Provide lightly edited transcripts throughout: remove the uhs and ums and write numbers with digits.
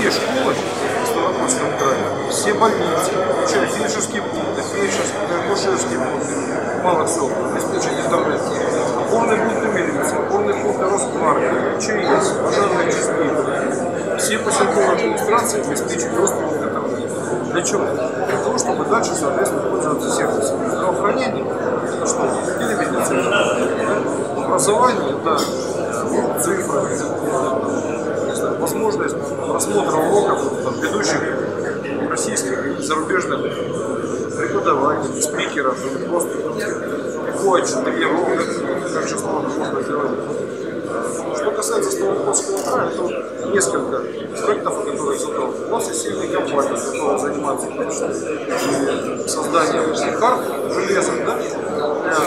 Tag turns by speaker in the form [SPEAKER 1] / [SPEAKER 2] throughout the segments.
[SPEAKER 1] все школы в Ставропольском крае, все больницы, включая фельдшерские пункты, акушерские пункты, малых сел, обеспечить интернет, опорные пункты милиции, опорные пункты Росгвардии, ЧС, пожарные части, все поселковые администрации обеспечить доступ к интернету. Для чего? Для того, чтобы дальше, соответственно, пользоваться сервисом здравоохранения, это что? Телемедицина, образование, да, цифры, возможность просмотра уроков там, ведущих российских и зарубежных преподавателей, спикеров, или просто коуч, тренировок, как сейчас можно сделать. Что касается Ставропольского края, то несколько проектов, которые задал. У нас есть сильные компании, которые занимаются созданием карт железных, да, для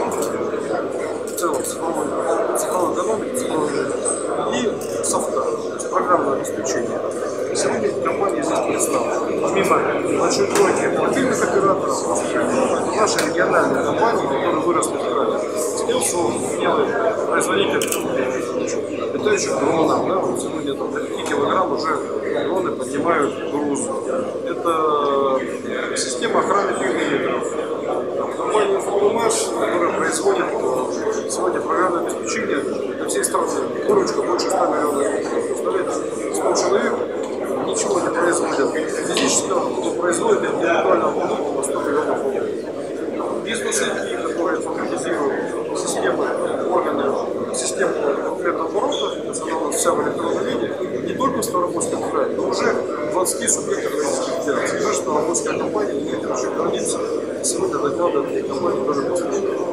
[SPEAKER 1] в целом цифровой экономики, и софта, то есть программное обеспечение. Сегодня эти компании здесь представлены. Помимо большой тройки мобильных операторов, это наши региональные компании, которые выросли в крае. Skillsoft делает производитель летающих дронов. Да? Вот сегодня там, до 5 килограмм уже дроны поднимают груз. Это система охраны периметров. Компания FOMS, которая производит сегодня программное обеспечение для всей страны. Выручка больше 100 миллионов. Представляете, 100 человек ничего не производят физического, но производят интеллектуального продукта на 100 миллионов рублей. Бизнесы, которые автоматизируют системы, органы, систему конкретного оборота, национального вся в электронном виде, не только в Ставропольском крае, но уже 20 субъектов Российской Федерации. Даже Ставропольская компания не хотела еще гордиться, сегодня докладывает компании тоже послушать.